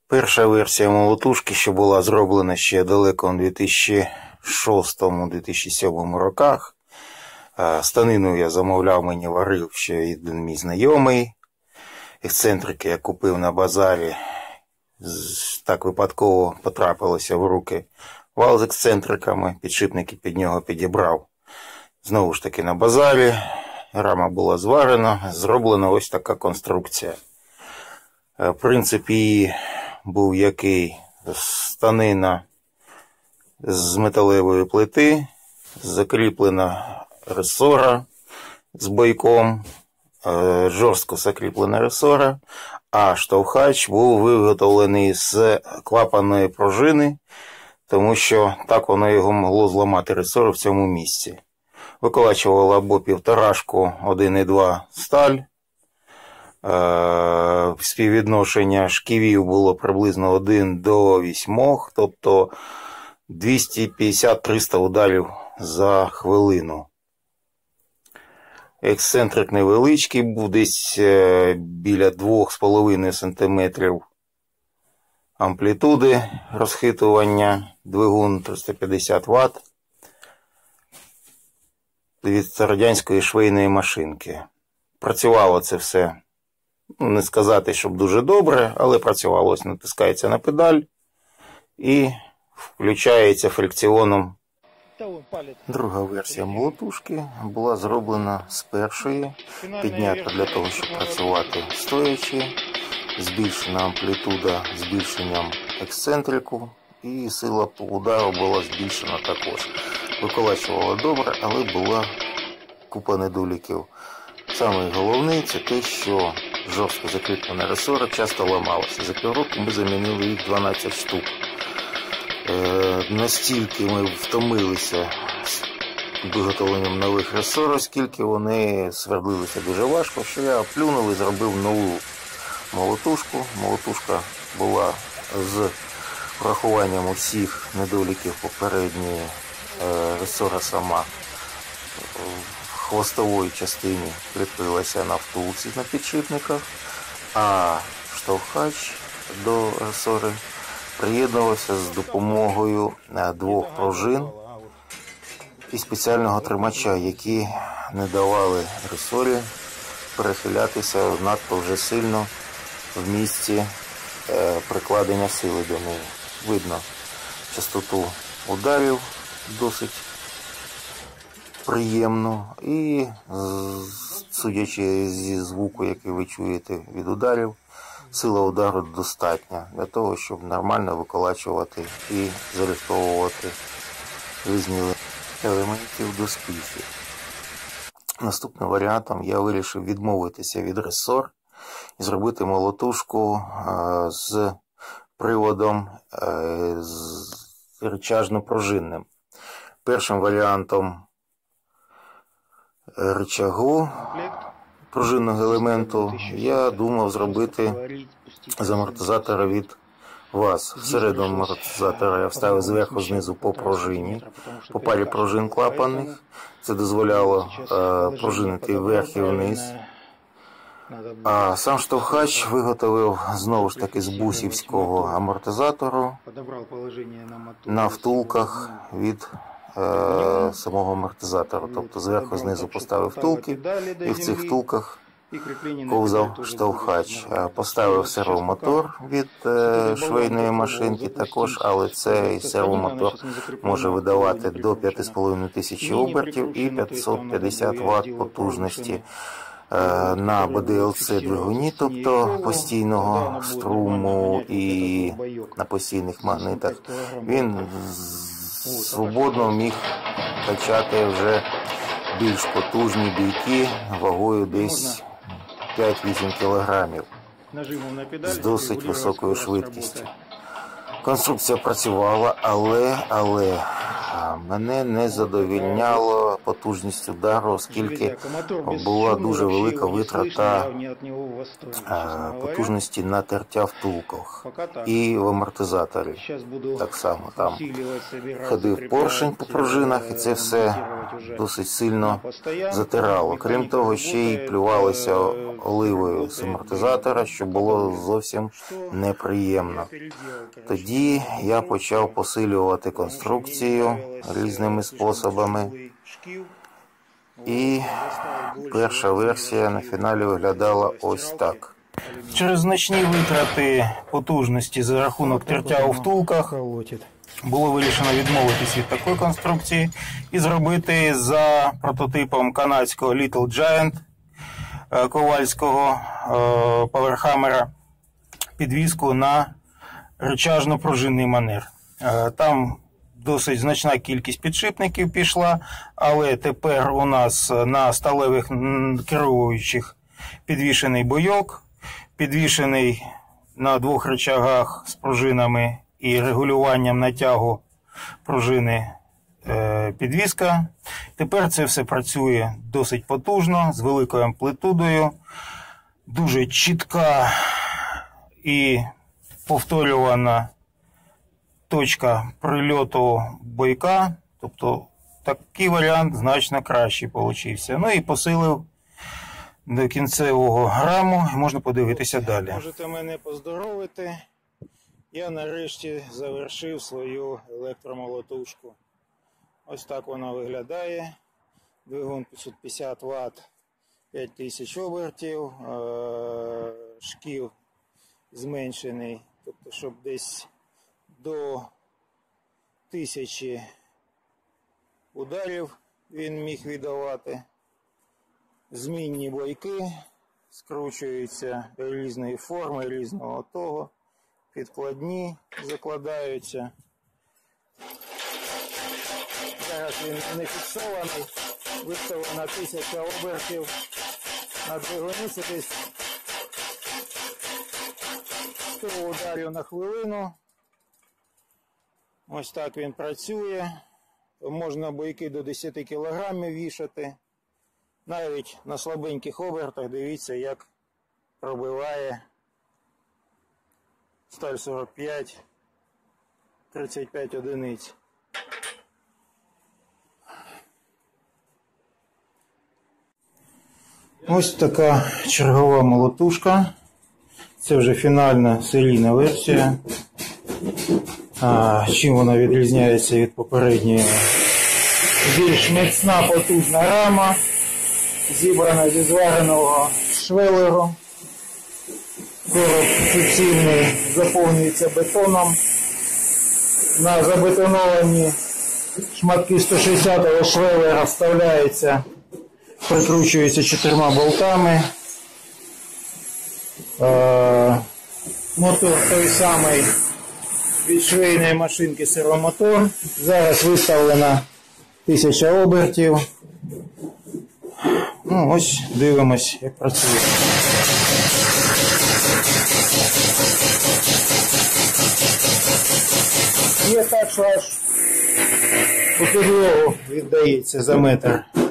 Перша версія молотушки, що була зроблена ще далеко у 2006-2007 роках. Станину я замовляв, мені варив ще один мій знайомий. Ексцентрики я купив на базарі. Так випадково потрапилося в руки вал з ексцентриками, підшипники під нього підібрав. Знову ж таки на базарі. Рама була зварена, зроблена ось така конструкція. Принцип її був який: станина з металевої плити, закріплена ресора з бойком, жорстко закріплена ресора, а штовхач був виготовлений з клапанної пружини, тому що так воно його могло зламати ресору в цьому місці. Виколачувало або півторашку 1,2 сталь. Співвідношення шківів було приблизно 1 до 8, тобто 250-300 ударів за хвилину. Ексцентрик невеличкий, був десь біля 2,5 см амплітуди розхитування, двигун 350 Вт від радянської швейної машинки. Працювало це все, не сказати, щоб дуже добре, але працювало. Ось натискається на педаль і включається фрикціоном. Друга версія молотушки була зроблена з першої, піднята для того, щоб працювати стоячи, збільшена амплітуда збільшенням ексцентрику, і сила по удару була збільшена також. Виколачувала добре, але була купа недоліків. Саме головне – це те, що жорстко закріплена ресора часто ламалася. За півроку ми замінили їх 12 штук. Настільки ми втомилися з виготовленням нових ресор, оскільки вони свердлилися дуже важко, що я плюнув і зробив нову молотушку. Молотушка була з врахуванням усіх недоліків попередньої. Ресора сама в хвостовій частині кріпилася на втулці на підшипниках, а штовхач до ресори приєднувався з допомогою 2 пружин і спеціального тримача, які не давали ресорі перехилятися надто вже сильно в місці прикладення сили до неї. Видно частоту ударів досить приємно, і судячи зі звуку, який ви чуєте від ударів, сила удару достатня для того, щоб нормально виколачувати і зарихтовувати різні елементів доспіхів. Наступним варіантом я вирішив відмовитися від ресор і зробити молотушку з приводом рычажно-пружинним. Першим варіантом рычагу пружинного елементу я думав зробити з амортизатора від ВАЗ. Всередину амортизатора я вставив зверху знизу по пружині, по парі пружин клапанних. Це дозволяло пружинити вверх і вниз. А сам штовхач виготовив знову ж таки з бусівського амортизатору на втулках від самого амортизатора. Тобто зверху знизу поставив втулки і в цих втулках ковзав штовхач. Поставив сервомотор від швейної машинки також, але цей сервомотор може видавати до 5500 обертів і 550 Вт потужності. На БДЛЦ двигуні, тобто постійного струму і на постійних магнитах, він свободно міг качати вже більш потужні бійки вагою десь 5-8 кг з досить високою швидкістю. Конструкція працювала, але мене не задовольняла потужність удару, оскільки була дуже велика витрата потужності на тертя втулках і в амортизаторі. Так само там ходив поршень по пружинах, і це все досить сильно затирало. Крім того, ще й плювалося оливою з амортизатора, що було зовсім неприємно. Тоді я почав посилювати конструкцію різними способами. І перша версія на фіналі виглядала ось так. Через значні витрати потужності за рахунок тертя у втулках було вирішено відмовитись від такої конструкції і зробити за прототипом канадського Little Giant ковальського паверхаммера підвіску на рычажно-пружинний манер. Там досить значна кількість підшипників пішла, але тепер у нас на сталевих керуючих підвішений бойок, підвішений на двох рычагах з пружинами і регулюванням натягу пружини підвіска. Тепер це все працює досить потужно, з великою амплітудою, дуже чітка і повторювана точка прильоту бойка, тобто такий варіант значно кращий получився. Ну і посилив до кінцевого граму, можна подивитися далі. Можете мене поздоровити. Я нарешті завершив свою електромолотушку. Ось так вона виглядає. Двигун 550 Вт, 5000 обертів, шків зменшений, тобто щоб десь до 1000 ударів він міг віддавати. Змінні бойки скручуються різної форми, різного того. Підкладні закладаються. Зараз він не фіксований, виставлена 1000 обертів на двигуні, це десь 100 ударів на хвилину. Ось так він працює. Можна бойки до 10 кг вішати. Навіть на слабеньких обертах дивіться, як пробиває сталь 45, 35 одиниць. Ось така чергова молотушка. Це вже фінальна серійна версія. Чим вона відрізняється від попередньої? Більш міцна потужна рама, зібрана зі звареного швелеру. Короб суцільний заповнюється бетоном. На забетоновані шматки 160-го швелера вставляється, прикручується 4 болтами. Мотор той самий від швейної машинки сервомотор. Зараз виставлена 1000 обертів. Ну, ось дивимось, як працює. Є так, що аж у підлогу віддається за метр.